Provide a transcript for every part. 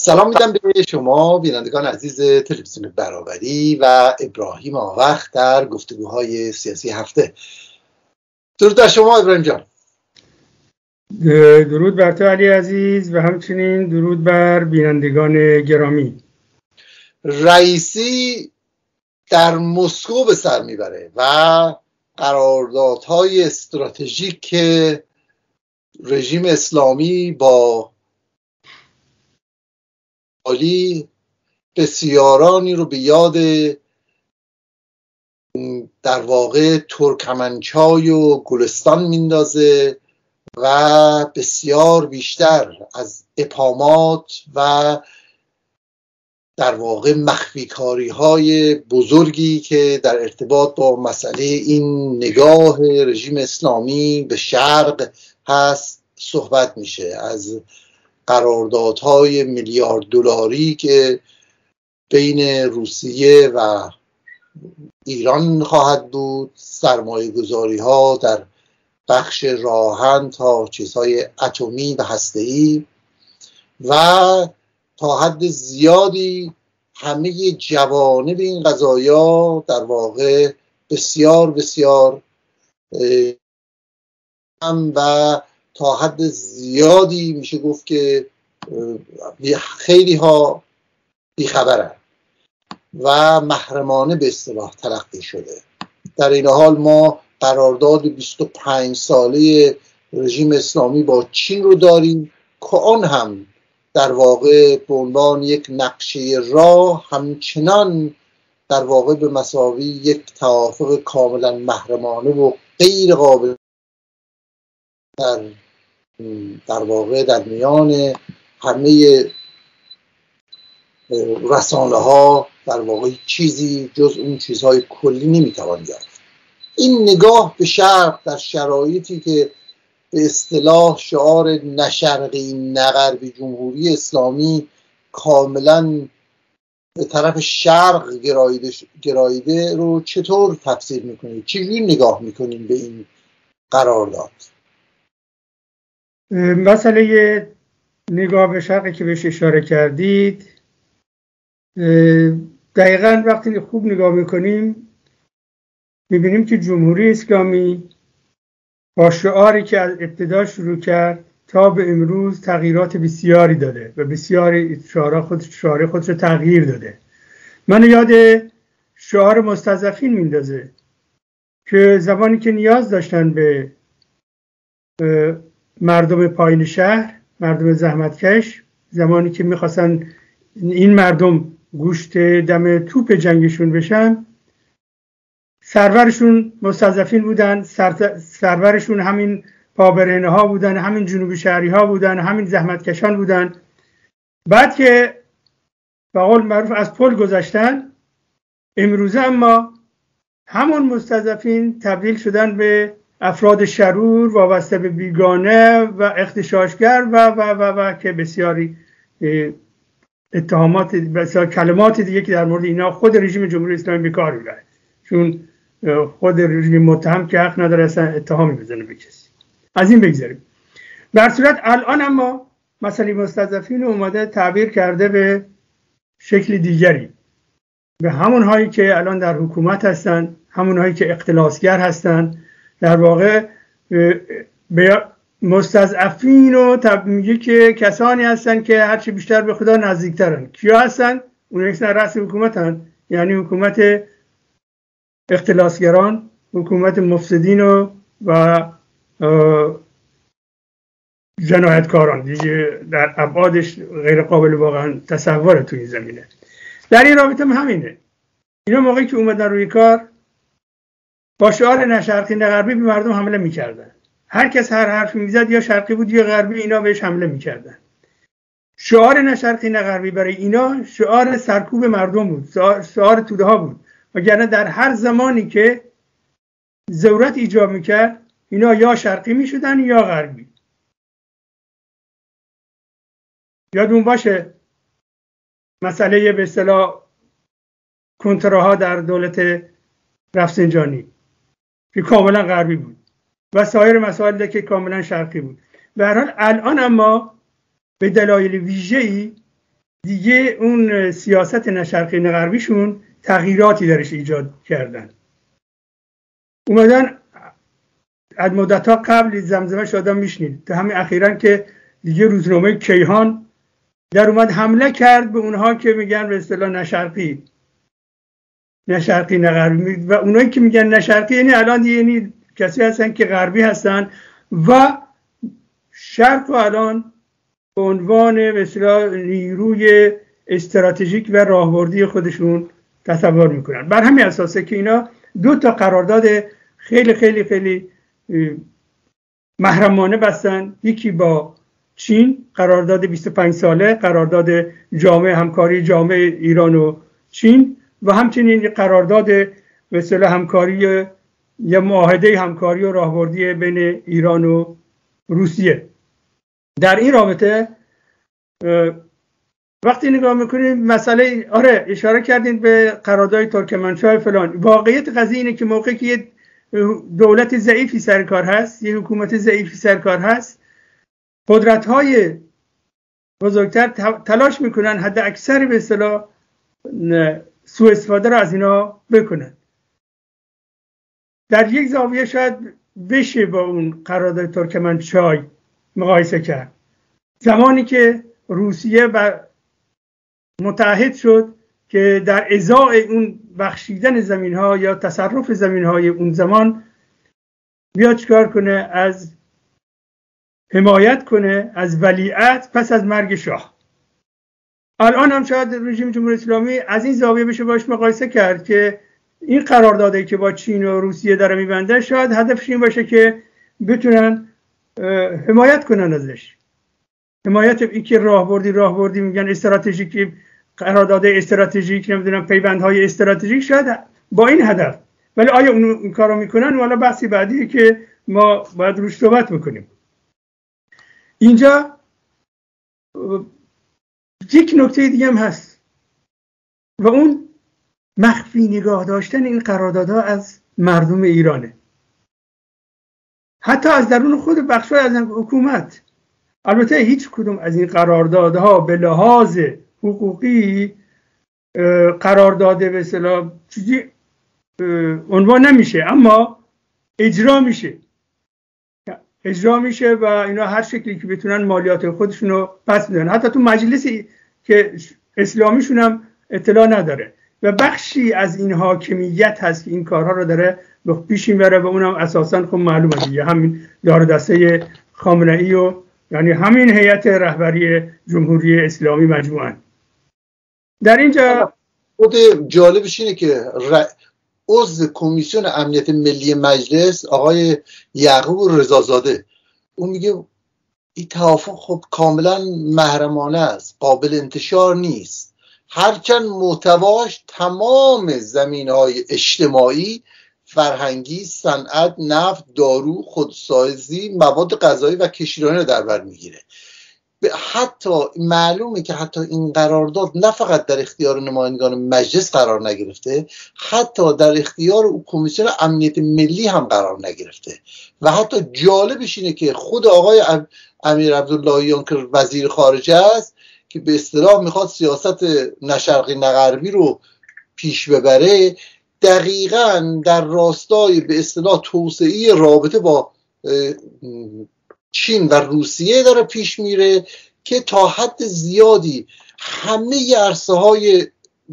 سلام میدم به شما بینندگان عزیز تلویزیون برابری و ابراهیم آوخ در گفتگوهای سیاسی هفته. درود بر شما ابراهیم جان. درود بر تو علی عزیز و همچنین درود بر بینندگان گرامی. رئیسی در مسکو به سر میبره و قراردادهای استراتژیک رژیم اسلامی با عالی بسیارانی رو به یاد در واقع ترکمنچای و گلستان میندازه و بسیار بیشتر از اپامات و در واقع مخفی کاری های بزرگی که در ارتباط با مسئله این نگاه رژیم اسلامی به شرق هست صحبت میشه. از قراردادهای میلیارد دلاری که بین روسیه و ایران خواهد بود، سرمایه گذاری ها در بخش راهن تا چیزهای اتمی و هسته‌ای و تا حد زیادی همه جوانب این قضایا در واقع بسیار بسیار و تا حد زیادی میشه گفت که خیلی ها بیخبرن و محرمانه به اصطلاح تلقی شده. در این حال ما قرارداد 25 ساله رژیم اسلامی با چین رو داریم که آن هم در واقع به عنوان یک نقشه راه همچنان در واقع به مساوی یک توافق کاملا محرمانه و غیر قابل در واقع در میان همه رسانه ها در واقع چیزی جز اون چیزهای کلی نمیتوان یافت. این نگاه به شرق در شرایطی که به اصطلاح شعار نه شرقی نه غربی جمهوری اسلامی کاملا به طرف شرق گرایده رو چطور تفسیر میکنید؟ چجوری نگاه میکنید به این قرارداد؟ مسئله نگاه به شرقی که بهش اشاره کردید، دقیقاً وقتی خوب نگاه میکنیم میبینیم که جمهوری اسلامی با شعاری که از ابتدا شروع کرد تا به امروز تغییرات بسیاری داده و بسیاری شعار خودش رو تغییر داده. من یاد شعار مستضعفین میندازه که زمانی که نیاز داشتن به مردم پایین شهر، مردم زحمتکش، زمانی که میخواستن این مردم گوشت دم توپ جنگشون بشن، سرورشون مستضعفین بودن، سرورشون همین پابرهنه ها بودن، همین جنوبی شهری ها بودن، همین زحمتکشان بودن. بعد که به قول معروف از پل گذشتن، امروزه اما همون مستضعفین تبدیل شدن به افراد شرور وابسته به بیگانه و اغتشاشگر و که بسیاری اتهامات، بسیار کلمات دیگه که در مورد اینا خود رژیم جمهوری اسلامی به کار میبره، چون خود رژیم متهم که حق نداره اصلا اتهامی بزنه به کسی. از این بگذاریم. در صورت الان اما مسئله مستضعفین اومده تعبیر کرده به شکل دیگری، به همون هایی که الان در حکومت هستن، همون هایی که اختلاسگر هستن. در واقع به مستضعفین رو میگه که کسانی هستن که هرچی بیشتر به خدا نزدیکترن. کیا هستن؟ اون یک رأس حکومتن، یعنی حکومت اختلاسگران، حکومت مفسدین و جنایتکاران دیگه، در ابعادش غیر قابل واقعا تصور تو این زمینه. در این رابطه همینه. اینا موقعی که اومدن روی کار با شعار نه شرقی نه غربی به مردم حمله میکردن. هر کس هر حرفی میزد یا شرقی بود یا غربی، اینا بهش حمله میکردن. شعار نه شرقی نه غربی برای اینا شعار سرکوب مردم بود، شعار توده ها بود. وگرنه در هر زمانی که ضرورت ایجاب میکرد اینا یا شرقی میشدن یا غربی. یادمون باشه مسئله به اصطلاح کنتراها در دولت رفسنجانی که کاملا غربی بود و سایر مسائل که کاملا شرقی بود. به هر حال الان اما به دلایل ویژه‌ای دیگه اون سیاست نه شرقی نه غربیشون تغییراتی درش ایجاد کردن. اومدن از مدت‌ها قبل زمزمه آدم میشنید تا همین اخیراً که دیگه روزنامه کیهان در اومد حمله کرد به اونها که میگن به اصطلاح نه شرقی نه غربی، و اونایی که میگن نه شرقی یعنی الان یعنی کسی هستن که غربی هستن و شرق و الان به عنوان به اصطلاح نیروی استراتژیک و راهبردی خودشون تصور میکنن. بر همین اساسه که اینا دو تا قرارداد خیلی خیلی خیلی محرمانه بستن. یکی با چین، قرارداد 25 ساله، قرارداد همکاری جامع ایران و چین، و همچنین قرارداد به اصطلاح همکاری یا معاهده همکاری و راهبردی بین ایران و روسیه. در این رابطه وقتی نگاه میکنیم مسئله اشاره کردین به قرارداد ترکمنچای فلان، واقعیت قضیه اینه که موقعی که یه دولت ضعیفی سرکار هست، یه حکومت ضعیفی سرکار هست، قدرت‌های بزرگتر تلاش میکنن حد اکثر به اصطلاح سوء استفاده را از اینا بکنن. در یک زاویه شاید بشه با اون قرارداد ترکمنچای مقایسه کرد. زمانی که روسیه متعهد شد که در ازای اون بخشیدن زمین‌ها یا تصرف زمین‌های اون زمان بیاد چکار کنه، از حمایت کنه از ولیعهد پس از مرگ شاه. الان هم شاید رژیم جمهوری اسلامی از این زاویه بشه باش مقایسه کرد که این قراردادی که با چین و روسیه داره میبنده شاید هدفش این باشه که بتونن حمایت کنن ازش. حمایت این که راهبردی میگن استراتژیک، قرارداد استراتژیک، نمیدونم پیوندهای استراتژیک، شاید با این هدف. ولی آیا اون کارو میکنن؟ والا بحثی بعدیه که ما باید روش صحبت میکنیم. اینجا یک نکته دیگه هم هست و اون مخفی نگاه داشتن این قراردادها از مردم ایرانه، حتی از درون خود بخشای از حکومت. البته هیچ کدوم از این قراردادها به لحاظ حقوقی قرارداد به اصطلاح چیزی عنوان نمیشه، اما اجرا میشه و اینا هر شکلی که بتونن مالیات خودشون رو پس میدن. حتی تو مجلسی که اسلامیشون هم اطلاع نداره و بخشی از این حاکمیت هست که این کارها رو داره پیش میبره و اونم اساسا خب معلومه دیگه، همین دار دسته خامنه‌ای و یعنی همین هیئت رهبری جمهوری اسلامی مجموعاً. در اینجا خود جالبش اینه که عضو کمیسیون امنیت ملی مجلس آقای یعقوب رضازاده اون میگه این توافق خب کاملا محرمانه است، قابل انتشار نیست، هرچند محتواش تمام زمینهای اجتماعی، فرهنگی، صنعت، نفت، دارو، خودسازی، مواد غذایی و کشتیرانی رو در بر میگیره. حتی معلومه که حتی این قرارداد نه فقط در اختیار نمایندگان مجلس قرار نگرفته، حتی در اختیار کمیسیون امنیت ملی هم قرار نگرفته. و حتی جالبش اینه که خود آقای امیر عبداللهیان که وزیر خارجه است که به اصطلاح میخواد سیاست نه شرقی نه غربی رو پیش ببره، دقیقاً در راستای به اصطلاح توسعه رابطه با چین و روسیه داره پیش میره که تا حد زیادی همه عرصه‌های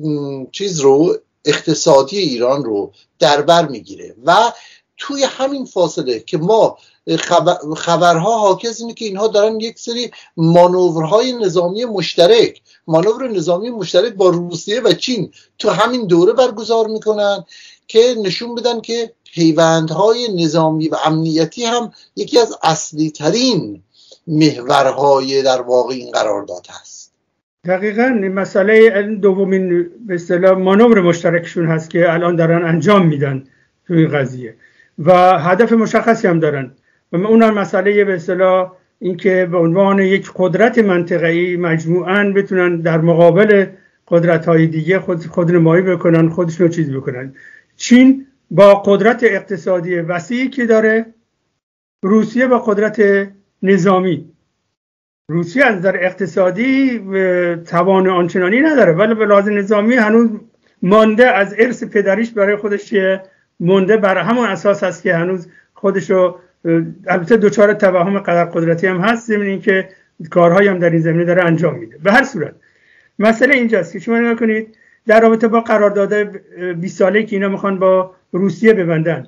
اقتصادی ایران رو در بر میگیره. و توی همین فاصله که ما خبرها حاکز اینه که اینها دارن یک سری مانورهای نظامی مشترک با روسیه و چین تو همین دوره برگزار میکنن که نشون بدن که پیوندهای نظامی و امنیتی هم یکی از اصلی ترین محورهای در واقع این قرارداد هست. دقیقاً مسئله دومین به اصطلاح مانور مشترکشون هست که الان دارن انجام میدن تو این قضیه و هدف مشخصی هم دارن و اونم مسئله به اصطلاح این که به عنوان یک قدرت منطقه‌ای مجموعاً بتونن در مقابل قدرت‌های دیگه خودنمایی بکنن، خودشون رو چیز بکنن. چین با قدرت اقتصادی وسیعی که داره، روسیه با قدرت نظامی روسیه از نظر اقتصادی توان آنچنانی نداره، ولی به لحاظ نظامی هنوز مانده از ارث پدریش برای خودش مونده، برای همون اساس هست که هنوز خودشو، البته دوچار توهم قدر قدرتی هم هست، ضمن اینکه کارهایی هم در این زمینه داره انجام میده. به هر صورت مسئله اینجاست که شما نگاه کنید در رابطه با قرارداد 20 ساله که اینا میخوان با روسیه ببندن،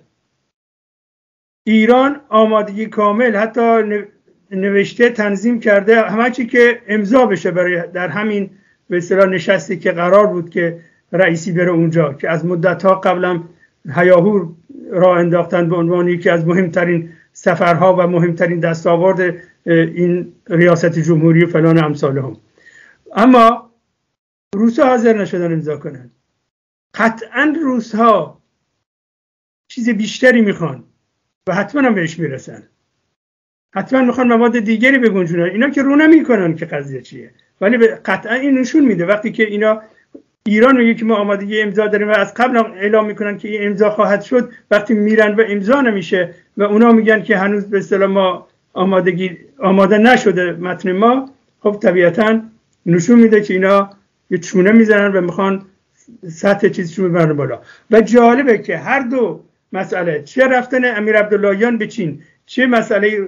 ایران آمادگی کامل حتی نوشته تنظیم کرده همه چی که امضا بشه برای در همین به اصطلاح نشستی که قرار بود که رئیسی بره اونجا، که از مدت‌ها قبلا هیاهو راه انداختن به عنوان یکی از مهمترین سفرها و مهمترین دستاورد این ریاست جمهوری و فلان امثال هم. اما روس‌ها حاضر نشدن امضا کنن. قطعاً روس‌ها چیز بیشتری میخوان و حتما هم بهش میرسن، حتما میخوان مواد دیگری بگنجونن. اینا که رو نمیکنن که قضیه چیه، ولی قطعا این نشون میده وقتی که اینا ایران میگه که ما آمادگی امضا داریم و از قبل اعلام میکنن که این امضا خواهد شد، وقتی میرن و امضا نمیشه و اونا میگن که هنوز به اصطلاح ما آماده نشده متن ما، خب طبیعتا نشون میده که اینا یه چونه میزنن و میخوان سطح چیزشون ببرن بالا. و جالبه که هر دو مسئله، چه رفتن امیر عبداللهیان به چین، چه مسئله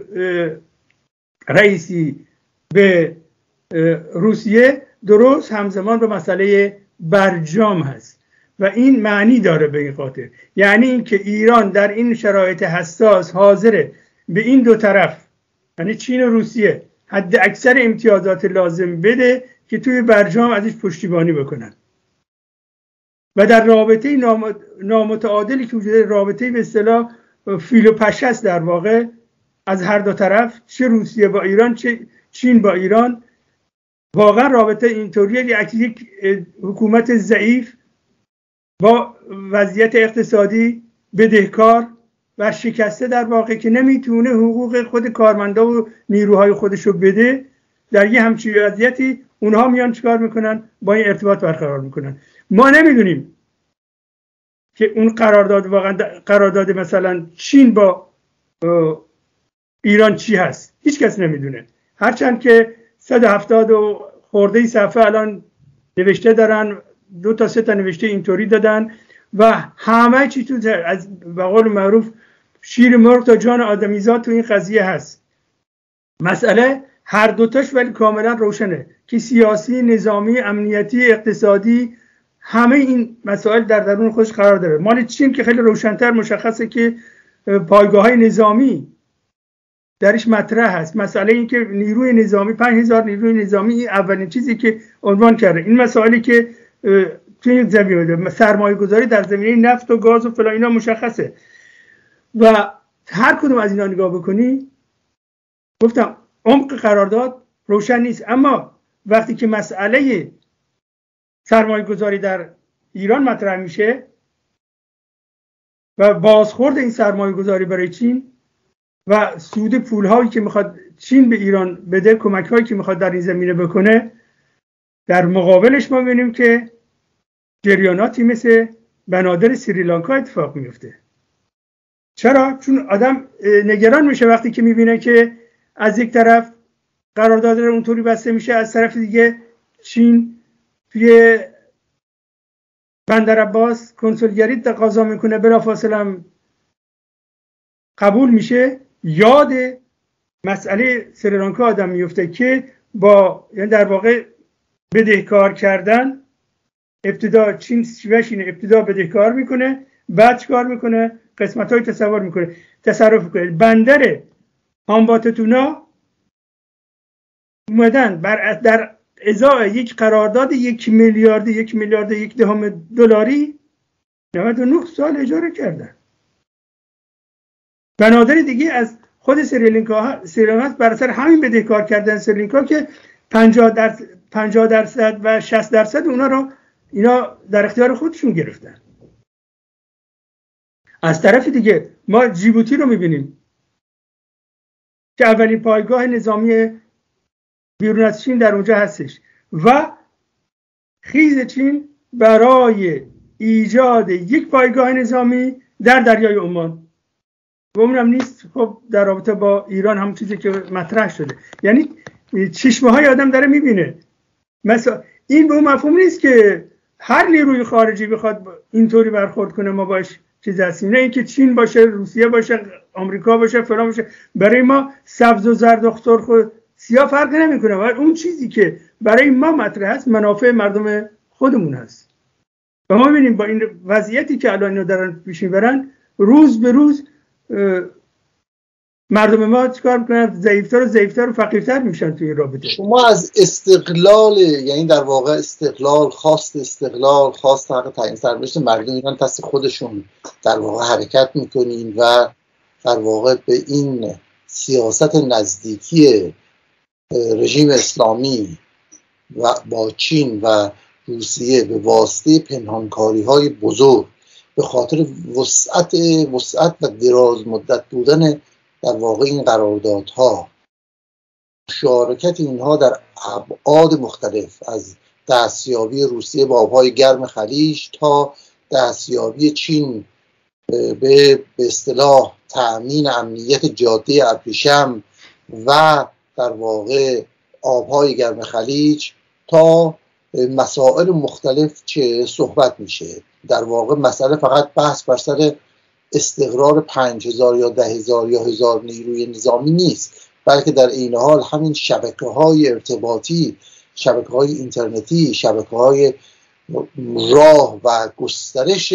رئیسی به روسیه، درست همزمان به مسئله برجام هست و این معنی داره به این خاطر، یعنی اینکه ایران در این شرایط حساس حاضره به این دو طرف، یعنی چین و روسیه، حد اکثر امتیازات لازم بده که توی برجام ازش پشتیبانی بکنن. و در رابطه نامتعادلی که وجود، رابطه به اصطلاح فیل و پشه است در واقع از هر دو طرف، چه روسیه با ایران چه چین با ایران، واقعا رابطه اینطوریه که یک حکومت ضعیف با وضعیت اقتصادی بدهکار و شکسته در واقع که نمیتونه حقوق خود کارمندا و نیروهای خودشو بده، در یه همچین وضعیتی اونها میان چیکار میکنن؟ با این ارتباط برقرار میکنن. ما نمیدونیم که اون قرارداد واقعا قرارداد مثلا چین با ایران چی هست، هیچ کس نمیدونه، هرچند که 170 و خورده صفحه الان نوشته دارن، 2 تا 3 تا نوشته اینطوری دادن و همه چی تو از به قول معروف شیر مرغ تا جان آدمیزاد تو این قضیه هست. مسئله هر دوتاش ولی کاملا روشنه که سیاسی، نظامی، امنیتی، اقتصادی، همه این مسائل در درون خودش قرار داره. مال چین که خیلی روشن‌تر مشخصه که پایگاه‌های نظامی درش مطرح هست. مسئله این که نیروی نظامی 5000 نیروی نظامی اولین چیزی که عنوان کرده، این مسائلی که توی زمینه سرمایه گذاری در زمینه نفت و گاز و فلان اینا مشخصه و هر کدوم از اینا نگاه بکنی، گفتم عمق قرارداد روشن نیست. اما وقتی که مسئله سرمایه گذاری در ایران مطرح میشه و بازخورد این سرمایه گذاری برای چین و سود پول هایی که میخواد چین به ایران بده، کمک هایی که میخواد در این زمینه بکنه، در مقابلش ما ببینیم که جریاناتی مثل بنادر سریلانکا اتفاق میفته. چرا؟ چون آدم نگران میشه وقتی که میبینه که از یک طرف قرارداد اونطوری بسته میشه، از طرف دیگه چین توی بندر عباس کنسولگری تقاضا میکنه، بلافاصله هم قبول میشه. یاد مسئله سریلانکا آدم میفته که با یعنی در واقع بدهکار کردن، ابتدا چین شیوهش اینه، ابتدا بدهکار میکنه، بعد چیکار میکنه؟ قسمت‌های تصرف میکنه. بندر هامباتوتونا اومدن در ازای یک قرارداد 1 میلیارد $1.1 99 سال اجاره کردن. بنادر دیگه از خود سریلانکا بر اثر همین بدهکار کردن سریلانکا که 50% و 60% اینا در اختیار خودشون گرفتن. از طرف دیگه ما جیبوتی رو میبینیم که اولین پایگاه نظامی بیرون از چین در اونجا هستش و خیز چین برای ایجاد یک پایگاه نظامی در دریای عمان و اونم نیست. خب در رابطه با ایران هم چیزی که مطرح شده، یعنی چشمه های آدم داره میبینه. مثلا این به اون مفهوم نیست که هر نیروی خارجی بخواد اینطوری برخورد کنه ما باش چیز هستیم، نه اینکه چین باشه، روسیه باشه، آمریکا باشه، فلان باشه. برای ما سبز و زرد و سرخ و سیاه فرق نمیکنه، ولی اون چیزی که برای ما مطرح است منافع مردم خودمون هست. و ما می‌بینیم با این وضعیتی که الان اینا دارن پیش میبرن، روز به روز مردم ما چیکار میکنن؟ ضعیفتر و فقیرتر میشن توی رابطه. شما از استقلال، یعنی در واقع استقلال، خواست حق تعیین سرنوشت مردم ایران دست خودشون در واقع حرکت میکنین و در واقع به این سیاست نزدیکی رژیم اسلامی و با چین و روسیه به واسطه پنهانکاری‌های بزرگ به خاطر وسعت و دراز مدت بودن در واقع این قراردادها، مشارکت اینها در ابعاد مختلف، از دستیابی روسیه به آبهای گرم خلیج تا دستیابی چین به اصطلاح تأمین امنیت جاده ابریشم و در واقع آبهای گرم خلیج، تا مسائل مختلف چه صحبت میشه. در واقع مسئله فقط بحث بر سر استقرار 5000 یا 10,000 یا 1000 نیروی نظامی نیست، بلکه در این حال همین شبکه‌های ارتباطی، شبکه‌های اینترنتی، شبکه‌های راه و گسترش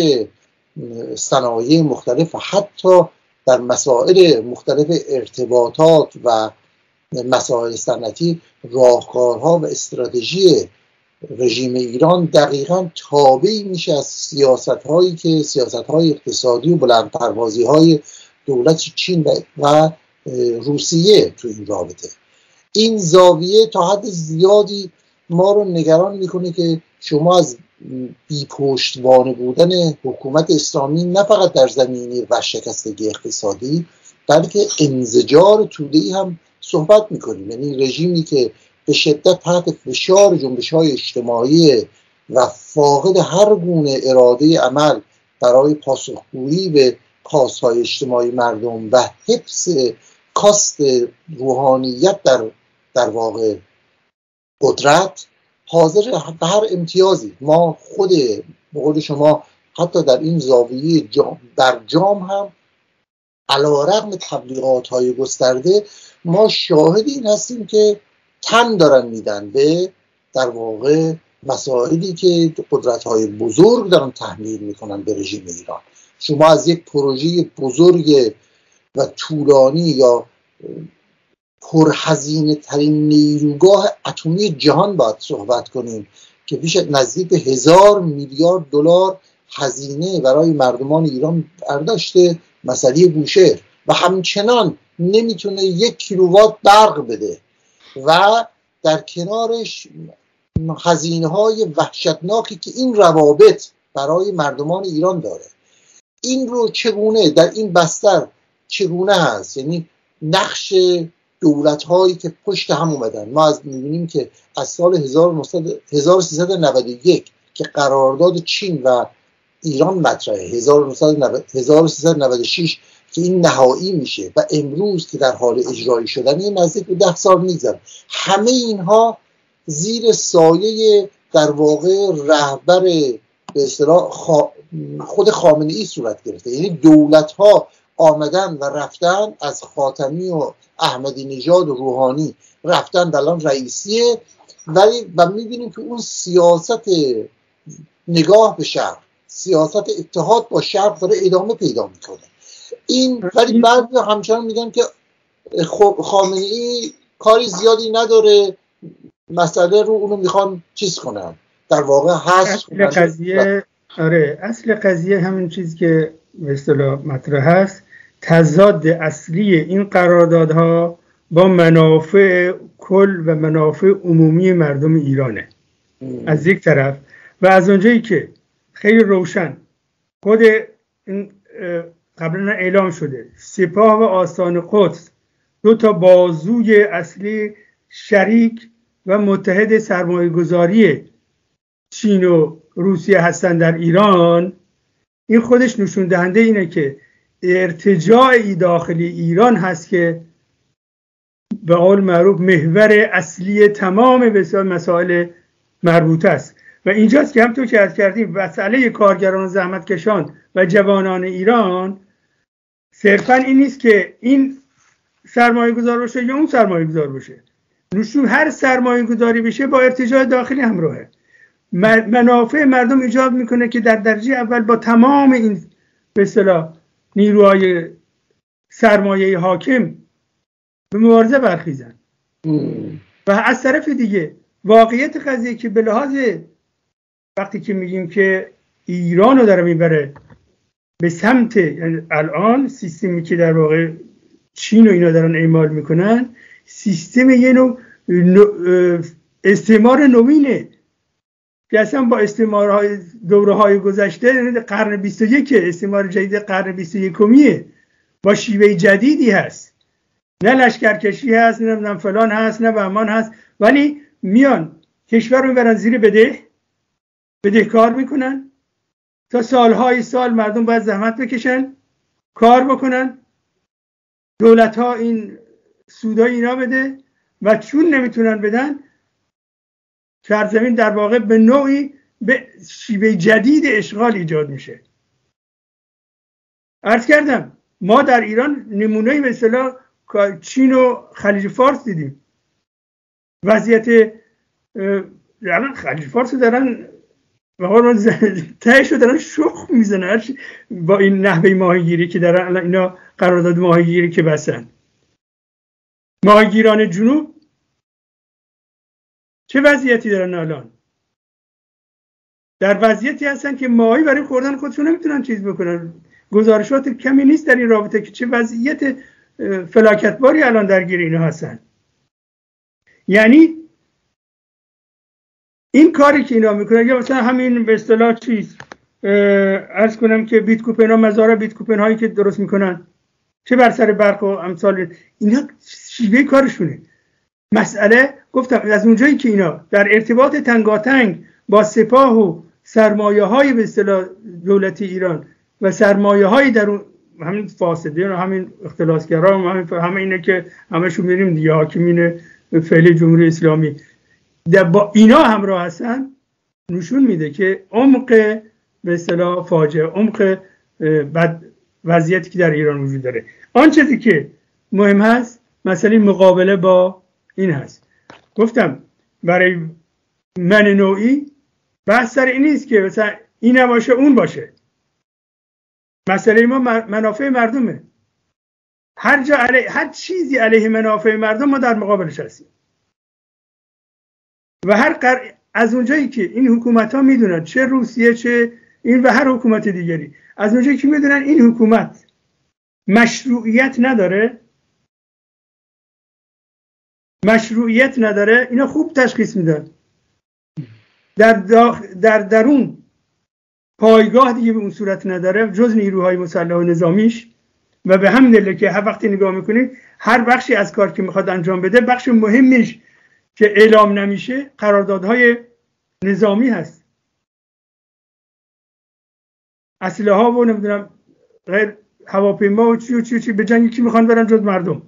صنایع مختلف، حتی در مسائل مختلف ارتباطات و مسائل صنعتی، راهکارها و استراتژی رژیم ایران دقیقاً تابعی میشه از سیاست‌های اقتصادی و بلندپروازی‌های دولت چین و روسیه تو این رابطه. این زاویه تا حد زیادی ما رو نگران میکنه که شما از بی‌پشتوانه بودن حکومت اسلامی نه فقط در زمینه ورشکستگی اقتصادی، بلکه انزجار توده‌ای هم صحبت میکنیم. یعنی رژیمی که به شدت تحت فشار جنبش‌های اجتماعی و فاقد هر گونه اراده عمل برای پاسخگویی به کاست‌های اجتماعی مردم و حفظ کاست روحانیت در واقع قدرت، حاضر به هر امتیازی. ما خود به قول شما حتی در این زاویه جام هم علی‌رغم تبلیغات‌های گسترده، ما شاهد این هستیم که تن دارن میدن به در واقع مسائلی که قدرت‌های بزرگ دارن تحمیل میکنن به رژیم ایران. شما از یک پروژه بزرگ و طولانی یا پرهزینه ترین نیروگاه اتمی جهان باید صحبت کنیم که بیش از نزدیک به 1000 میلیارد دلار هزینه برای مردمان ایران برداشته، مسئله بوشهر، و همچنان نمیتونه 1 کیلووات برق بده و در کنارش هزینه‌های وحشتناکی که این روابط برای مردمان ایران داره. این رو چگونه در این بستر چگونه هست؟ یعنی نقش دولت‌هایی که پشت هم اومدن. ما از می‌بینیم که از سال 1391 که قرارداد چین و ایران مطرحه، 1396 که این نهایی میشه و امروز که در حال اجرایی شدن، این نزدیک به 10 سال میگذره. همه اینها زیر سایه در واقع رهبر به اصطلاح خود خامنه‌ای صورت گرفته. یعنی دولت‌ها آمدن و رفتن، از خاتمی و احمدی نژاد و روحانی رفتن الان رئیسیه، ولی و می‌بینیم که اون سیاست نگاه به شرق، سیاست اتحاد با شرق داره ادامه پیدا میکنه. این ولی بعضی همچنان میگن که خامنه‌ای کاری زیادی نداره، مسئله رو اونو میخوان چیز کنن. در واقع هست اصل قضیه همین چیز که به اصطلاح مطرح هست، تضاد اصلی این قراردادها با منافع کل و منافع عمومی مردم ایرانه از یک طرف، و از اونجایی که خیلی روشن خود این قبلا اعلام شده سپاه و آستان قدس 2 تا بازوی اصلی شریک و متحد سرمایه‌گذاری چین و روسیه هستن در ایران، این خودش نشون دهنده اینه که ارتجاعی داخلی ایران هست که به قول معروف محور اصلی تمام بسیار مسائل مربوطه است. و اینجاست که همونطور که عرض کردیم مسئله کارگران و زحمتکشان و جوانان ایران صرفا این نیست که این سرمایه گذار باشه یا اون سرمایه گذار باشه. نشون هر سرمایه گذاری بشه با ارتجاع داخلی همراهه. منافع مردم ایجاد میکنه که در درجه اول با تمام این به اصطلاح نیروهای سرمایه حاکم به مبارزه برخیزن. و از طرف دیگه واقعیت قضیه که به لحاظ وقتی که میگیم که ایران رو داره میبره به سمت، یعنی الان سیستمی که در واقع چین و اینا دارن اعمال میکنن سیستم یه نوع استعمار نوینه که اصلا با استعمارهای دوره‌های گذشته قرن 21 استعمار جدید قرن 21 با شیوه جدیدی هست. نه لشکرکشی هست، نه فلان هست، نه بهمان هست، ولی میان کشور رو میبرن زیر بدهکار میکنن تا سالهای سال مردم باید زحمت بکشن کار بکنن، دولت ها این سودای اینا بده و چون نمیتونن بدن سرزمین در واقع به نوعی به شیوه جدید اشغال ایجاد میشه. عرض کردم ما در ایران نمونه‌ای به اصطلاح چین و خلیج فارس دیدیم. وضعیت الان خلیج فارس دارن تهش رو دارن شخ میزنن با این نحوه ماهیگیری که دارن. الان اینا قرارداد ماهیگیری که بستن، ماهیگیران جنوب چه وضعیتی دارن الان؟ در وضعیتی هستن که ماهی برای خوردن خودشون نمیتونن چیز بکنن. گزارشات کمی نیست در این رابطه که چه وضعیت فلاکتباری الان درگیر اینا هستن. یعنی این کاری که اینا میکنن یا مثلا همین به اصطلاح چیز عرض کنم که بیت کوپن ها، مزارع بیت کوپن هایی که درست میکنن چه بر سر برق و امثال اینا شیوه کارشونه. مسئله گفتم از اونجایی که اینا در ارتباط تنگاتنگ با سپاه و سرمایه های به اصطلاح دولت ایران و سرمایه های در همین فاسدین و همین اختلاسگرا و همه اینه که همشون میریم دیگه حاکمین فعلی جمهوری اسلامی با اینا همراه هستن، نشون میده که عمق به اصطلاح فاجعه، عمق بد وضعیتی که در ایران وجود داره. آن چیزی که مهم هست مسئله مقابله با این هست. گفتم برای من نوعی بحث سر این نیست که مثلا این نباشه اون باشه. مسئله ما منافع مردمه. هر چیزی علیه منافع مردم ما در مقابلش هستیم. و از اونجایی که این حکومت ها میدونن، چه روسیه چه این و هر حکومت دیگری، از اونجایی که میدونن این حکومت مشروعیت نداره اینا خوب تشخیص میدن. در درون پایگاه دیگه به اون صورت نداره جز نیروهای مسلح و نظامیش. و به همین دلیل که هر وقتی نگاه میکنید هر بخشی از کار که میخواد انجام بده بخش مهمیش که اعلام نمیشه قراردادهای نظامی هست، اسلحه ها و نمیدونم غیر هواپیما و چی به جنگی که میخوان برن جز مردم.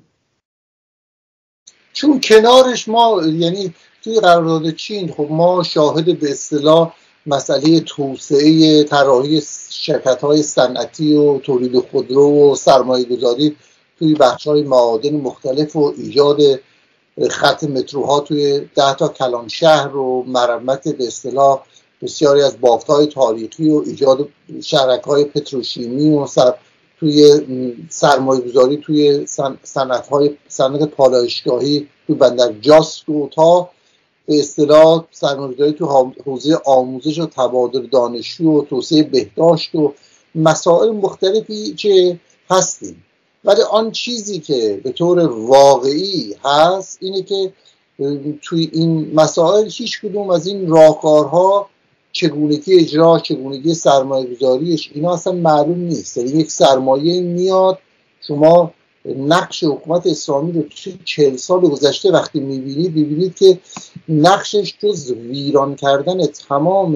چون کنارش ما یعنی توی قرارداد چین خب ما شاهد به اصطلاح مسئله توسعه طراحی شرکت‌های صنعتی و تولید خودرو و سرمایه‌گذاری توی بخش‌های معادن مختلف و ایجاد خط متروها توی 10 تا کلان شهر و مرمت به اصطلاح بسیاری از بافت‌های تاریخی و ایجاد شرکت‌های پتروشیمی و توی سرمایه‌گذاری توی صنعت پالایشگاهی توی بندر جاسک و تا به اصطلاح سرمایه‌گذاری تو حوزه آموزش و تبادل دانشجو و توسعه بهداشت و مسائل مختلفی که هستیم. ولی آن چیزی که به طور واقعی هست اینه که توی این مسائل هیچ کدوم از این راهکارها چگونگی اجرا، چگونگی سرمایه‌گذاریش اینا اصلا معلوم نیست. یعنی یک سرمایه میاد، شما نقش حکومت اسلامی رو 40 سال گذشته وقتی میبینید که نقشش جز ویران کردن تمام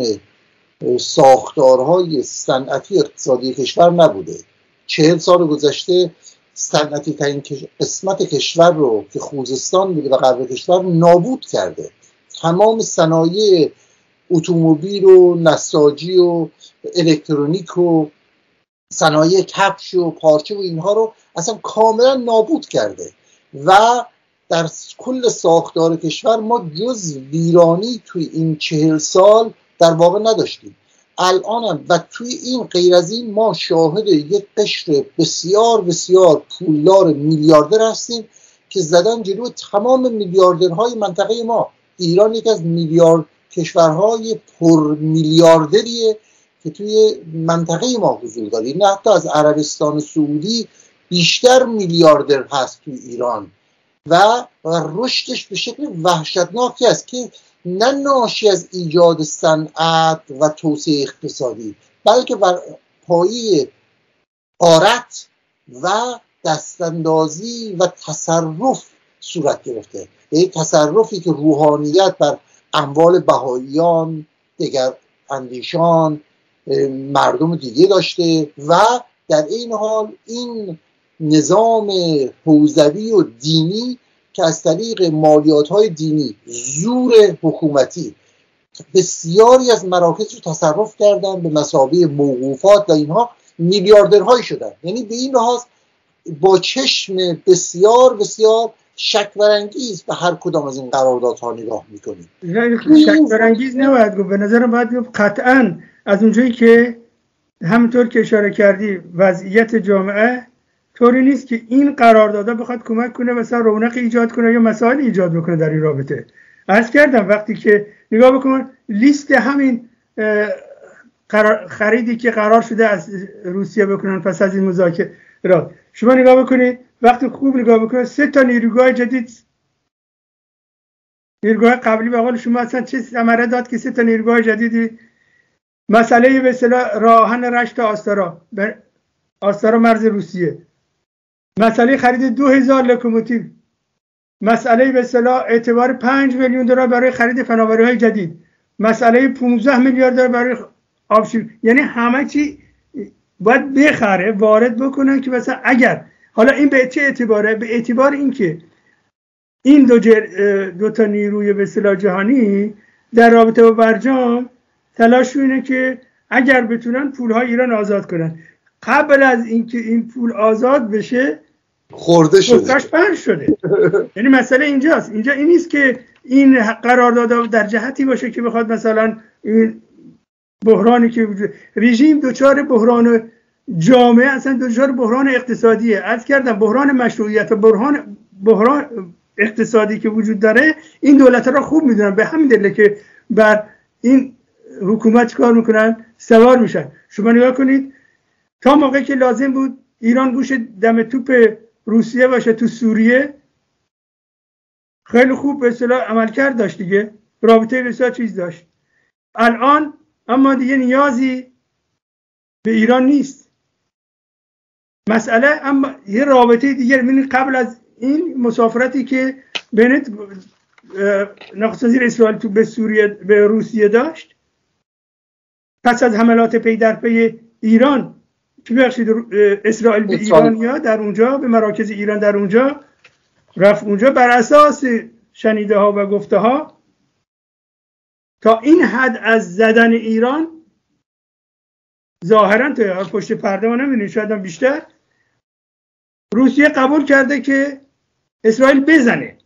ساختارهای صنعتی اقتصادی کشور نبوده. 40 سال گذشته صنعتی ترین قسمت کشور رو که خوزستان بوده و غرب کشور نابود کرده. تمام صنایع اتومبیل و نساجی و الکترونیک و صنایع کفش و پارچه و اینها رو اصلا کاملا نابود کرده و در کل ساختار کشور ما جز ویرانی توی این 40 سال در واقع نداشتیم. الانم و توی این غیر از این ما شاهد یک قشر بسیار بسیار پولدار میلیاردر هستیم که زدن جلو تمام میلیاردرهای منطقه ما. ایران یک از کشورهای پر میلیاردریه که توی منطقه ما حضور داره. نه حتی از عربستان سعودی بیشتر میلیاردر هست توی ایران و رشدش به شکل وحشتناکی است که نه ناشی از ایجاد صنعت و توسعه اقتصادی بلکه بر پایه غارت و دستاندازی و تصرف صورت گرفته. یک تصرفی که روحانیت بر اموال بهاییان، دیگر اندیشان، مردم دیگه داشته و در این حال این نظام حوزوی و دینی که از طریق مالیات‌های دینی، زور حکومتی بسیاری از مراکز رو تصرف کردن به مثابه موقوفات و اینها میلیاردرهای شدن. یعنی به این لحاظ با چشم بسیار بسیار شک برانگیز به هر کدام از این قراردادها نگاه میکنیم. شک برانگیز نباید گفت، به نظرم باید گفت قطعاً از اونجایی که همونطور که اشاره کردی وضعیت جامعه طوری نیست که این قراردادها بخواد کمک کنه مثلا رونق ایجاد کنه یا مسائل ایجاد بکنه در این رابطه. عرض کردم وقتی که نگاه بکن لیست همین خریدی که قرار شده از روسیه بکنن پس از این مذاکرات، شما نگاه بکنید وقتی خوب نگاه بکنید 3 تا نیروگاه جدید، نیروگاه قبلی به قول شما اصلا چه ثمره داد که 3 تا نیروگاه جدیدی، مسئله به اصطلاح راهن رشت آستارا مرز روسیه، مسئله خرید 2000 لوکوموتیو، مسئله به اصطلاح اعتبار 5 میلیون دلار برای خرید فناوری‌های جدید، مسئله 15 میلیارد دلار برای آبشویی. یعنی همه چی باید بخره وارد بکنن که مثلا اگر حالا این به چه اعتباره؟ به اعتبار اینکه این دو تا نیروی به اصطلاح جهانی در رابطه با برجام تلاش اینه که اگر بتونن پولهای ایران آزاد کنن. قبل از اینکه این پول آزاد بشه خورده شده، پنج شده. یعنی مسئله اینجاست. اینجا این نیست که این قرارداد در جهتی باشه که بخواد مثلا این بحرانی که رژیم دوچار بحران جامعه، اصلا دوچار بحران اقتصادیه. عرض کردم بحران مشروعیت و بحران اقتصادی که وجود داره این دولت‌ها را خوب میدونن، به همین دلیله که بر این حکومت کار میکنن، سوار میشن. شما نگاه کنید تا موقعی که لازم بود ایران گوش دم توپ روسیه باشه تو سوریه خیلی خوب به اصطلاح عملکرد داشت دیگه، رابطه بسیار چیز داشت. الان اما دیگه نیازی به ایران نیست. مسئله اما یه رابطه دیگه، ببینید قبل از این مسافرتی که بنت نخست وزیر اسرائیل تو به روسیه داشت، پس از حملات پی در پی ایران که بخشید اسرائیل به ایرانیا در اونجا به مراکز ایران در اونجا رفت، اونجا بر اساس شنیده ها و گفته ها تا این حد از زدن ایران ظاهرا تا پشت پرده ما نمی‌بینید، شاید هم بیشتر، روسیه قبول کرده که اسرائیل بزنه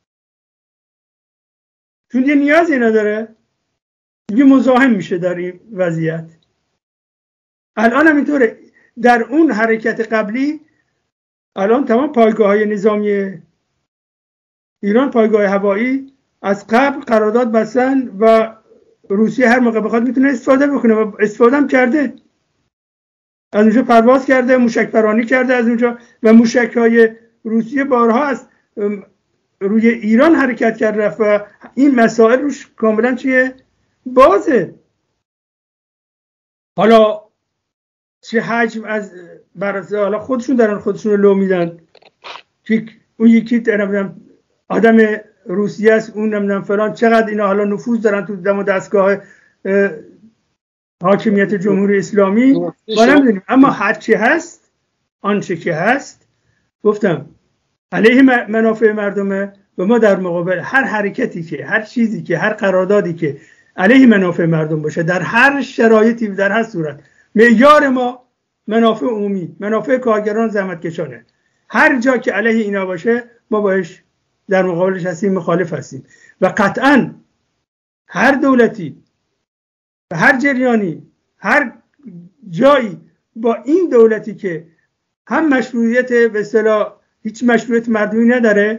چون یه نیازی نداره، دیگه مزاحم میشه در این وضعیت. الان هم اینطوره. در اون حرکت قبلی الان تمام پایگاه‌های نظامی ایران، پایگاه هوایی از قبل قرارداد بستن و روسیه هر موقع بخواد میتونه استفاده بکنه و استفاده هم کرده. از اونجا پرواز کرده، موشک پرانی کرده از اونجا و موشک‌های روسیه بارها از روی ایران حرکت کرده رفت و این مسائل روش کاملا چیه؟ بازه. حالا چه حجم از براساس حالا خودشون دارن خودشون رو لو میدن که اون یکی نمیدونم آدم روسیه است، اون نمیدونم فلان، چقدر اینا حالا نفوذ دارن تو دم و دستگاه حاکمیت جمهوری اسلامی ما نمیدونیم. اما هرچی هست، آنچه که هست، گفتم علیه منافع مردمه و ما در مقابل هر حرکتی که، هر چیزی که، هر قراردادی که علیه منافع مردم باشه در هر شرایطی در هر صورت، معیار ما منافع عمومی، منافع کارگران، زحمتکشانه. هر جا که علیه اینا باشه ما باش در مقابلش هستیم، مخالف هستیم. و قطعاً هر دولتی و هر جریانی، هر جایی با این دولتی که هم مشروعیت به اصطلاح هیچ مشروعیت مردمی نداره،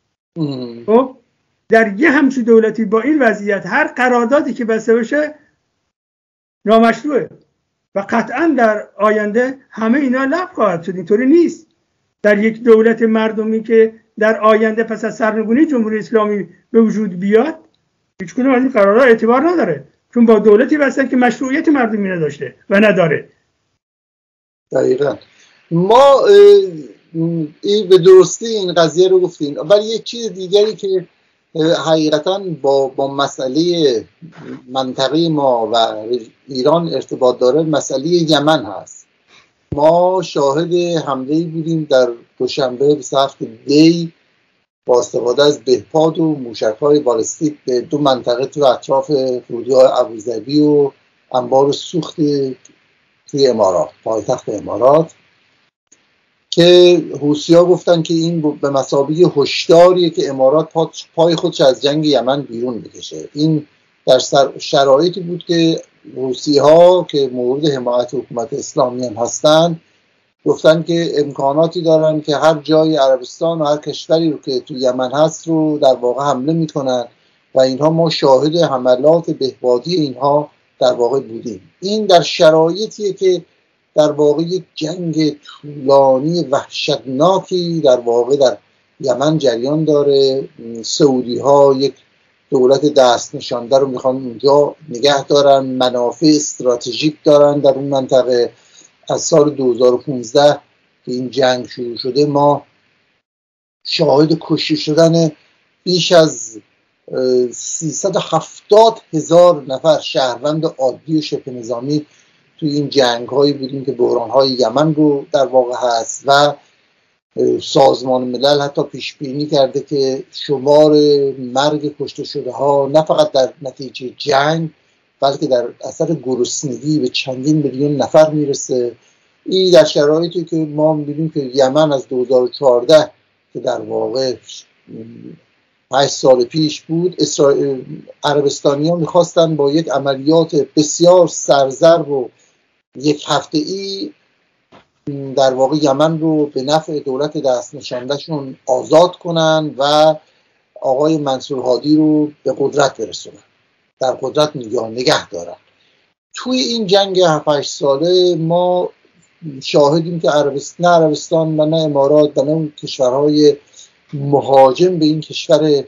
خب در یه همچین دولتی با این وضعیت هر قراردادی که بسته بشه نامشروعه و قطعا در آینده همه اینا لغو خواهد شد. اینطوری نیست در یک دولت مردمی که در آینده پس از سرنگونی جمهوری اسلامی به وجود بیاد هیچ کدوم از این قرارداد اعتبار نداره، چون با دولتی بسته که مشروعیت مردمی نداشته و نداره. دقیقاً ما این به درستی این قضیه رو گفتیم. ولی یک چیز دیگری که حقیقتاً با مسئله منطقه ما و ایران ارتباط داره مسئله یمن هست. ما شاهد حمله‌ای بودیم در دوشنبه 27 دی با استفاده از بهپاد و موشک‌های بالستیک به دو منطقه تو اطراف فرودگاه ابوظبی و انبار سوخت توی امارات، پایتخت امارات، که حوثی‌ها گفتن که این به مثابه هشداریه که امارات پای خودش از جنگ یمن بیرون بکشه. این در شرایطی بود که حوثی‌ها که مورد حمایت حکومت اسلامی هم هستن گفتن که امکاناتی دارن که هر جای عربستان و هر کشوری رو که تو یمن هست رو در واقع حمله میکنن و اینها ما شاهد حملات بهبادی اینها در واقع بودیم. این در شرایطیه که در واقع یک جنگ طولانی وحشتناکی در واقع در یمن جریان داره. سعودی ها یک دولت دست نشانده رو میخوان اونجا نگه دارن، منافع استراتژیک دارن در اون منطقه. از سال 2015 که این جنگ شروع شده ما شاهد کشته شدن بیش از 370,000 نفر شهروند عادی و شبه نظامی توی این جنگ هایی بودیم که بحران های یمن رو در واقع هست و سازمان ملل حتی پیش بینی کرده که شمار مرگ کشته شده ها نه فقط در نتیجه جنگ بلکه در اثر گرسنگی به چندین میلیون نفر میرسه. این در شرایطی که ما می‌بینیم که یمن از 2014 که در واقع 8 سال پیش بود، عربستانی‌ها می‌خواستن با یک عملیات بسیار سرضرب و یک هفته‌ای در واقع یمن رو به نفع دولت دست نشاندهشون آزاد کنن و آقای منصور هادی رو به قدرت برسونن، در قدرت نگه دارن. توی این جنگ 7-8 ساله ما شاهدیم که نه عربستان و نه امارات و نه اون کشورهای مهاجم به این کشور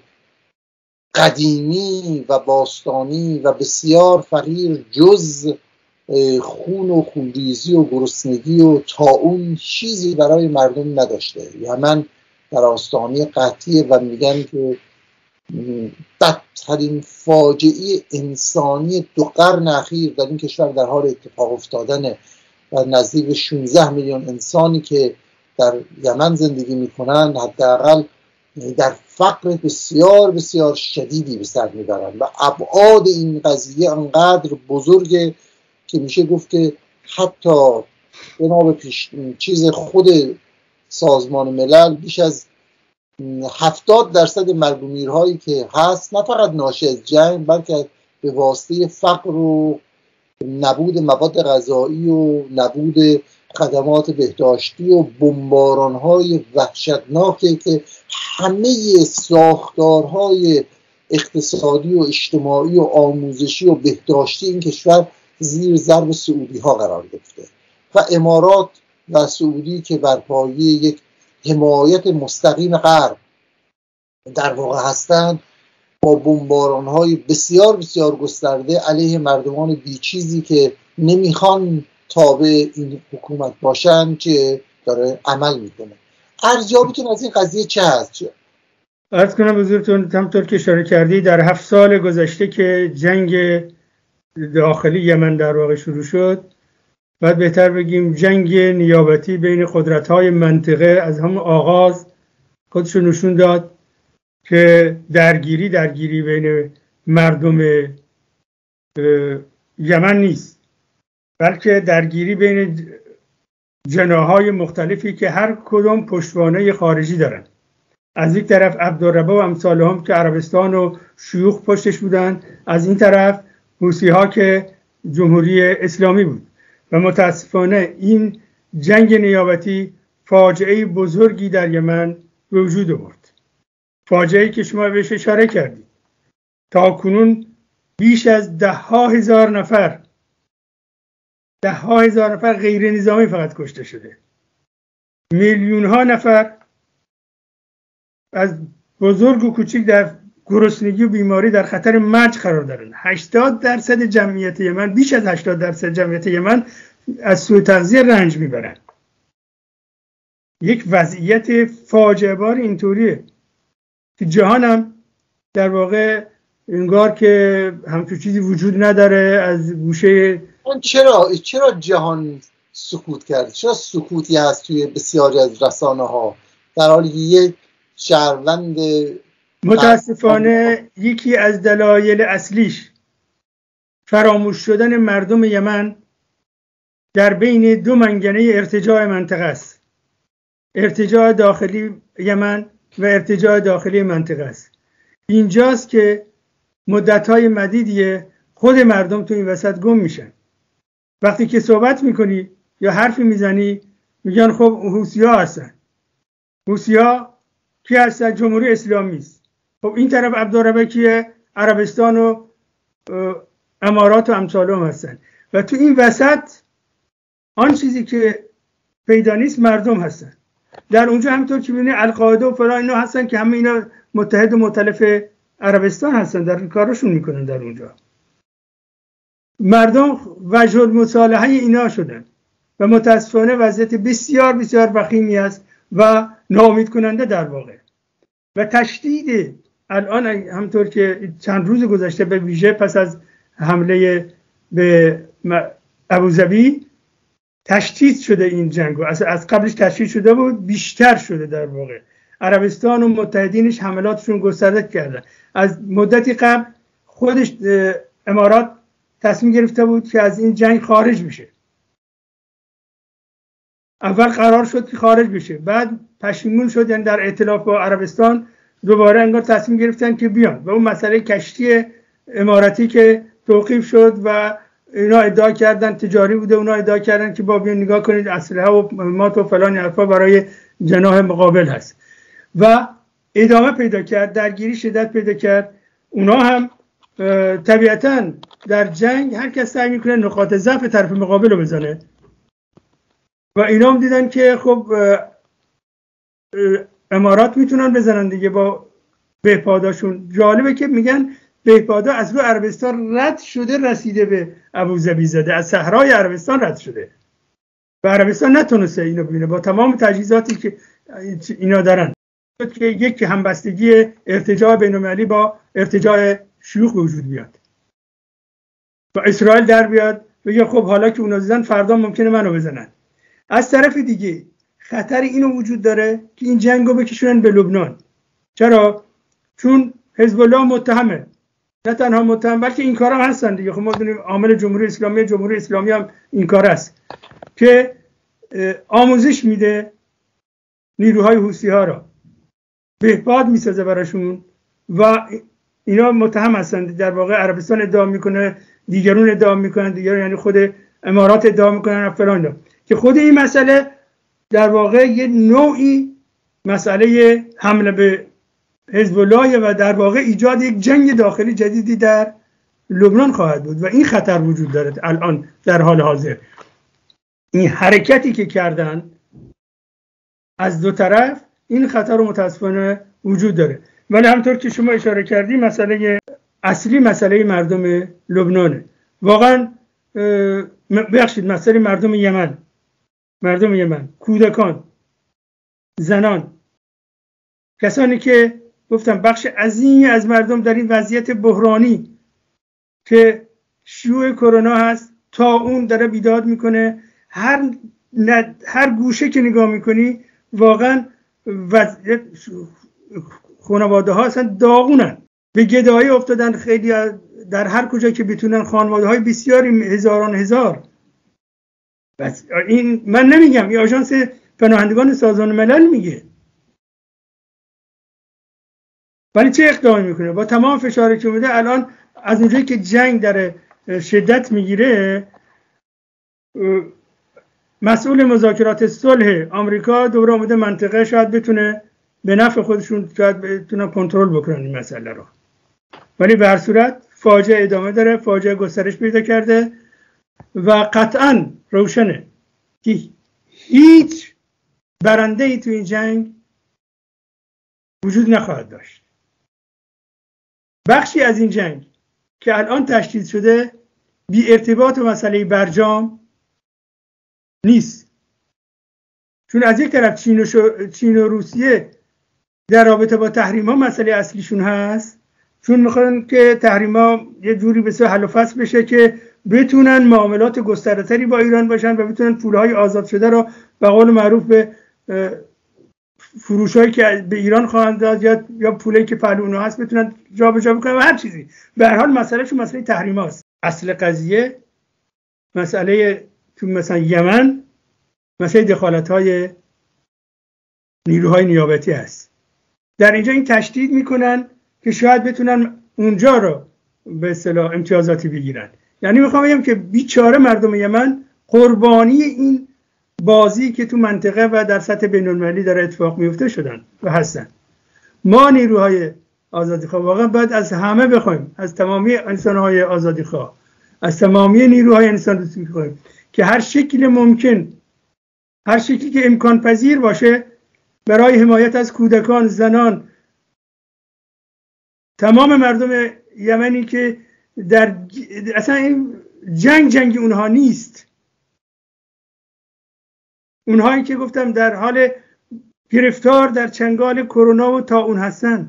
قدیمی و باستانی و بسیار فقیر جز خون و خونریزی و گرسنگی و طاعون چیزی برای مردم نداشته. یمن در آستانه قحطیه و میگن که بدترین فاجعه انسانی 2 قرن اخیر در این کشور در حال اتفاق افتادن و نزدیک 16 میلیون انسانی که در یمن زندگی میکنن حداقل در فقر بسیار بسیار شدیدی به سر میبرن و ابعاد این قضیه انقدر بزرگه که میشه گفت که حتی جناب چیز خود سازمان ملل بیش از 70% مرگ و میرهایی که هست نه فقط ناشی از جنگ بلکه به واسطه فقر و نبود مواد غذایی و نبود خدمات بهداشتی و بمباران‌های وحشتناکی که همه ساختارهای اقتصادی و اجتماعی و آموزشی و بهداشتی این کشور زیر ضرب سعودی ها قرار گرفته و امارات و سعودی که بر پایه یک حمایت مستقیم غرب در واقع هستند با بمباران‌های بسیار بسیار گسترده علیه مردمان بیچیزی که نمیخوان تابع این حکومت باشن که داره عمل میکنه. ارزیابیتون از این قضیه چه هست؟ عرض کنم حضورتون همونطور که اشاره کردی در 7 سال گذشته که جنگ داخلی یمن در واقع شروع شد باید بهتر بگیم جنگ نیابتی بین قدرت‌های منطقه از همون آغاز خودشو نشون داد که درگیری بین مردم یمن نیست، بلکه درگیری بین جناح‌های مختلفی که هر کدوم پشتوانه خارجی دارن. از یک طرف عبدالربه و امثالهم که عربستان و شیوخ پشتش بودن، از این طرف حوثی‌ها که جمهوری اسلامی بود. و متاسفانه این جنگ نیابتی فاجعه بزرگی در یمن به وجود آورد. فاجعه‌ای که شما بهش اشاره کردید. تا کنون بیش از 10,000 نفر غیر نظامی فقط کشته شده. میلیون‌ها نفر از بزرگ و کوچک در گرسنگی و بیماری در خطر مرگ قرار دارند. 80% جمعیت یمن، بیش از 80% جمعیت یمن از سوء تغذیه رنج میبرند. یک وضعیت فاجعه بار اینطوریه که جهان هم در واقع انگار که همچون چیزی وجود نداره. از گوشه چرا جهان سکوت کرد؟ چرا سکوتی هست توی بسیاری از رسانه ها در حالی که یک شهروند متاسفانه یکی از دلایل اصلیش فراموش شدن مردم یمن در بین دو منگنه ارتجاع منطقه است. ارتجاع داخلی یمن و ارتجاع داخلی منطقه است. اینجاست که مدت‌های مدیدیه خود مردم تو این وسط گم میشن. وقتی که صحبت میکنی یا حرفی میزنی میگن خب حوثی‌ها هستن. حوثی‌ها کی هستن؟ جمهوری اسلامی است. خب این طرف عبدالربه کیه؟ عربستان و امارات و امثالهم هستن. و تو این وسط آن چیزی که پیدا نیست مردم هستن. در اونجا همطور که می‌بینی القاعده و فلان اینا هستن که همه اینا متحد و مؤتلف عربستان هستن، در کارشون میکنن. در اونجا مردم وجه المصالحه اینا شدن و متاسفانه وضعیت بسیار بسیار وخیمی است و ناامید کننده در واقع. و تشدید الان همطور که چند روز گذشته به ویژه پس از حمله به ابوظبی تشدید شده این جنگ و از قبلش تشدید شده بود، بیشتر شده در واقع. عربستان و متحدینش حملاتشون گسترده کردن. از مدتی قبل خودش امارات تصمیم گرفته بود که از این جنگ خارج بشه. اول قرار شد که خارج بشه، بعد پشیمون شد، یعنی در ائتلاف با عربستان دوباره انگار تصمیم گرفتن که بیان. و اون مسئله کشتی اماراتی که توقیف شد و اینا ادعا کردن تجاری بوده، اونا ادعا کردن که با بیان نگاه کنید اسلحه و مات و فلان حرفا برای جناح مقابل هست. و ادامه پیدا کرد، درگیری شدت پیدا کرد. اونا هم طبیعتاً در جنگ هر کس سعی میکنه نقاط ضعف طرف مقابل رو بزنه و اینا هم دیدن که خب امارات میتونن بزنن دیگه با بهپاداشون. جالبه که میگن بهپادا از رو عربستان رد شده رسیده به ابوظبی زده، از صحرای عربستان رد شده و عربستان نتونسته اینو ببینه با تمام تجهیزاتی که اینا دارن که یک همبستگی ارتجاع بین‌المللی با ارتجاع شیوخ به وجود بیاد و اسرائیل در بیاد بگه خب حالا که اونا زدن فردا ممکنه منو بزنن. از طرف دیگه خطر اینو وجود داره که این جنگو بکشونن به لبنان. چرا؟ چون حزب الله متهمه، نه تنها متهم بلکه این کارا هم هستن دیگه. خب ما می‌دونیم عامل جمهوری اسلامی هم این کار است که آموزش میده نیروهای حوثی‌ها را، بهباد میسازه براشون و اینا متهم هستن. در واقع عربستان ادعا میکنه، دیگرون ادعا میکنن، دیگرون یعنی خود امارات ادعا میکنن فلان، که خود این مسئله در واقع یه نوعی مسئله حمله به حزب الله و در واقع ایجاد یک جنگ داخلی جدیدی در لبنان خواهد بود و این خطر وجود داره الان در حال حاضر. این حرکتی که کردن از دو طرف این خطر رو متاسفانه وجود داره. ولی همطور که شما اشاره کردی مسئله اصلی مسئله مردم لبنانه. واقعا بخشید مسئله مردم یمن، کودکان، زنان، کسانی که گفتم بخش عظیمی از مردم در این وضعیت بحرانی که شیوع کرونا هست تا اون داره بیداد میکنه هر گوشه که نگاه میکنی واقعا خانواده ها اصلا داغونن، به گدایی افتادن. خیلی در هر کجا که بتونن خانواده های بسیاری هزار. بس این من نمیگم، این آژانس پناهندگان سازمان ملل میگه. ولی چه اقدامی میکنه؟ با تمام فشاری که میده الان از اونجایی که جنگ در شدت میگیره، مسئول مذاکرات صلح آمریکا دوباره اومده منطقه شاید بتونه به نفع خودشون شاید بتونن کنترل بکنن این مسئله رو. ولی به هر صورت فاجعه ادامه داره، فاجعه گسترش پیدا کرده و قطعاً روشنه که هیچ برنده ای تو این جنگ وجود نخواهد داشت. بخشی از این جنگ که الان تشدید شده بی ارتباط و مسئله برجام نیست، چون از یک طرف چین و روسیه در رابطه با تحریم ها مسئله اصلیشون هست، چون میخوان که تحریم ها یه جوری به حل و فصل بشه که بتونن معاملات گسترده‌تری با ایران باشن و بتونن پولهای آزاد شده رو به قول معروف به فروشایی که به ایران خواهند داد یا پولی که پهلو اونها هست بتونن جابجا بکنن و هر چیزی. به هر حال مسئلهشون مسئله تحریم هاست. اصل قضیه مسئله تو مثلا یمن مسئله دخالت‌های نیروهای نیابتی هست. در اینجا این تشدید میکنن که شاید بتونن اونجا رو به اصطلاح امتیازاتی بگیرن. یعنی میخوام بگم که بیچاره مردم یمن قربانی این بازی که تو منطقه و در سطح بین‌المللی داره اتفاق میفته شدن و هستن. ما نیروهای آزادیخواه واقعا باید از همه بخوایم، از تمامی انسان‌های آزادیخواه، از تمامی نیروهای انسان دوستی بخوایم که هر شکل ممکن، هر شکلی که امکان پذیر باشه برای حمایت از کودکان، زنان، تمام مردم یمنی که در اصلا این جنگ اونها نیست، اونهایی که گفتم در حال گرفتار در چنگال کرونا و طاعون هستن،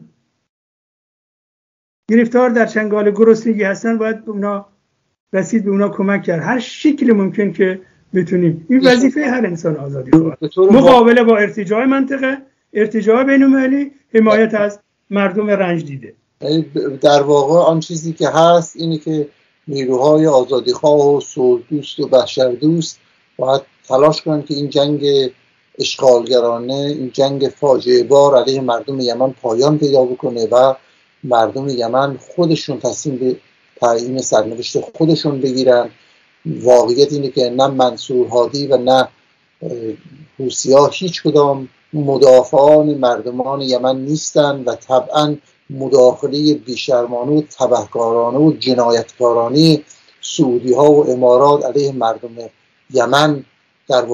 گرفتار در چنگال گرسنگی هستن، باید به اونا رسید، به اونا کمک کرد هر شکل ممکن که بتونیم. این وظیفه هر انسان آزادی خواه، مقابله با ارتجاع منطقه، ارتجاع بین‌المللی، حمایت از مردم رنج دیده. در واقع آن چیزی که هست اینه که نیروهای آزادیخواه و صلح‌دوست و بشردوست باید تلاش کنن که این جنگ اشغالگرانه، این جنگ فاجعه بار علیه مردم یمن پایان پیدا بکنه و مردم یمن خودشون تصمیم به تعیین سرنوشت خودشون بگیرن. واقعیت اینه که نه منصور هادی و نه حوثی‌ها هیچ کدام مدافعان مردمان یمن نیستن و طبعاً مداخله بیشرمانه و تبهکارانه و جنایتکارانه سعودی ها و امارات علیه مردم یمن در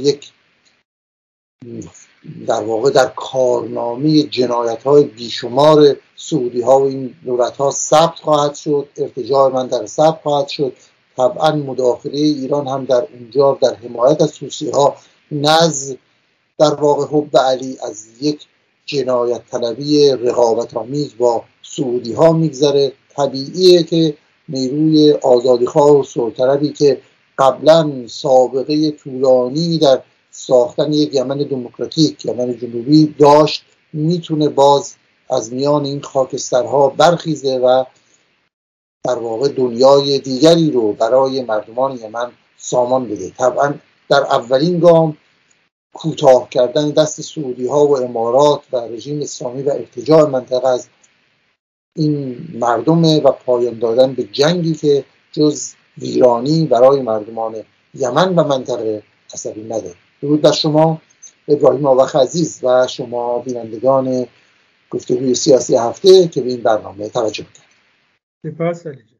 واقع در کارنامه جنایت های بیشمار سعودی ها و این دولت ها ثبت خواهد شد. ارتجاع من در ثبت خواهد شد. طبعا مداخله ایران هم در اونجا در حمایت از حوثی ها نز در واقع حب علی از یک جنایت طلبی رقابت آمیز با سعودی ها میگذره. طبیعیه که نیروی آزادیخواه و صلح طلبی که قبلا سابقه طولانی در ساختن یک یمن دموکراتیک، یمن جنوبی داشت، میتونه باز از میان این خاکسترها برخیزه و در واقع دنیای دیگری رو برای مردمان یمن سامان بده. طبعا در اولین گام کوتاه کردن دست سعودی ها و امارات و رژیم اسلامی و ارتجاع منطقه از این مردمه و پایان دادن به جنگی که جز ویرانی برای مردمان یمن و منطقه اثری نداره. درود بر شما ابراهیم آوخ عزیز و شما بینندگان گفتگوی سیاسی هفته که به این برنامه توجه کردید. سپاس.